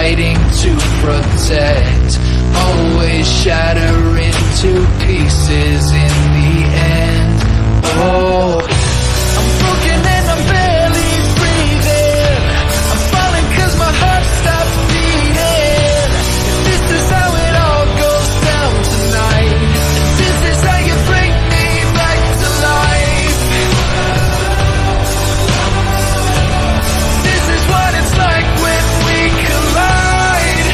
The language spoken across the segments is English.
fighting to protect, always shattering to pieces in the end. Oh, I'm broken and I'm barely breathing. I'm falling 'cause my heart stops beating. If this is how it all goes down tonight, if this is how you bring me back to life, this is what it's like when we collide.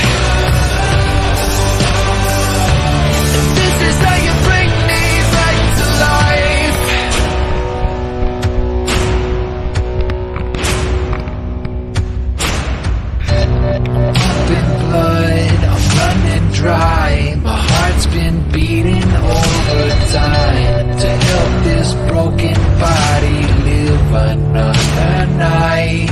If this is how you bring me back to life. In blood, I'm running dry. My heart's been beating overtime to help this broken body live another night.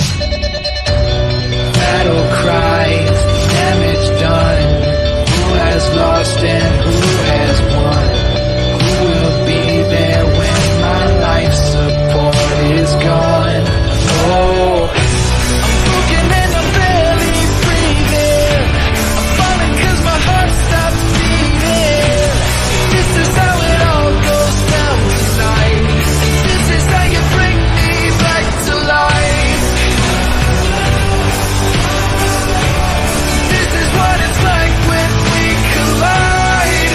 Battle cries, damage done. Who has lost and who has won? Who will be there when my life support is gone? Oh, I'm broken and I'm barely breathing. I'm falling 'cause my heart stops beating. This is how it all goes down tonight. This is how you bring me back to life. This is what it's like when we collide.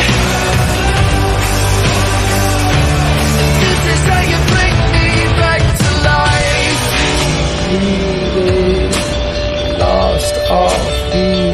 This is how you bring me back to life. Lost all fear.